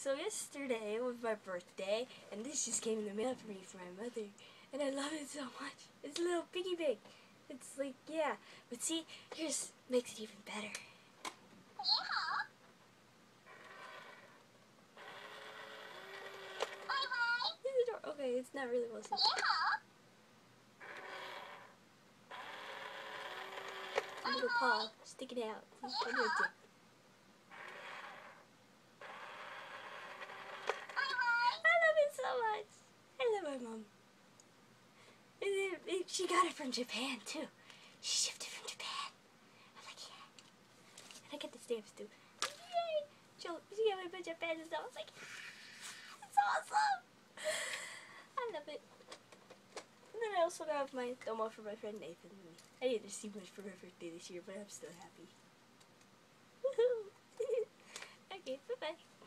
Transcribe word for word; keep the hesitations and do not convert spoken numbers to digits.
So yesterday was my birthday, and this just came in the mail for me from my mother, and I love it so much. It's a little piggy bank. It's like, yeah, but see, here's makes it even better. Yeah. Bye bye. Okay, it's not really well said. Yeah. A little paw sticking out. Yeah. I love it so much. I love my mom. And then it, she got it from Japan too. She shipped it from Japan. I'm like, yeah. And I get the stamps too. Yay! She, she got me a bunch of Panda stuff. I was like, ah, it's awesome. I love it. And then I also got my domo for my friend Nathan. I didn't receive much for my birthday this year, but I'm still happy. Woohoo! Okay, bye bye.